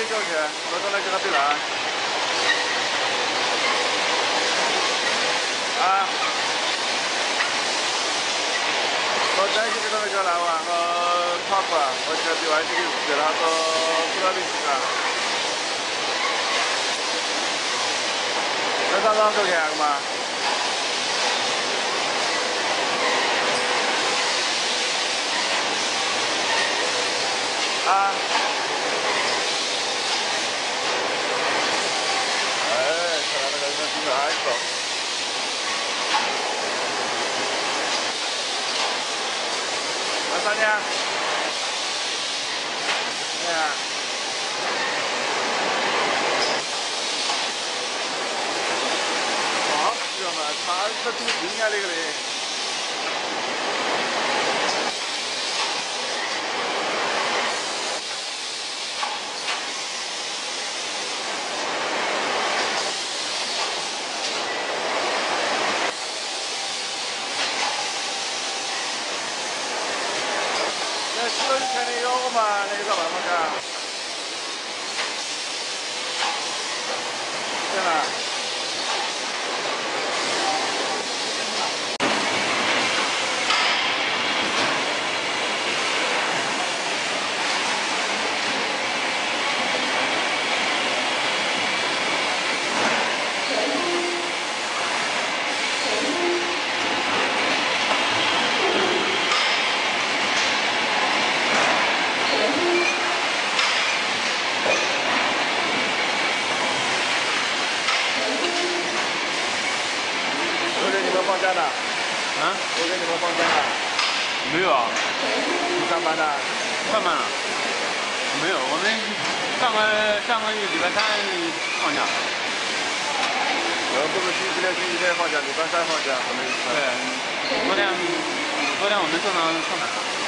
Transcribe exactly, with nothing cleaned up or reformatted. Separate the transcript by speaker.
Speaker 1: 给交钱，我到那给他对了啊。啊。我担心这个那个哪哇，我跑过，我这对外这个对了，到不知道的几个。那早上收钱嘛？啊。哎，看到那个那个还高。 啥呢？对呀。好，知道吗？他这都应该那个嘞。那洗了钱的要嘛，那有啥办法干？对了。 放假的？啊？我给你们放假的？没有啊。你上班的？上班了。没有，我们上个上个月礼拜三放假。呃，不是星期六、星期天放假，礼拜三放假，可能。对。昨天，昨天我们正常上班。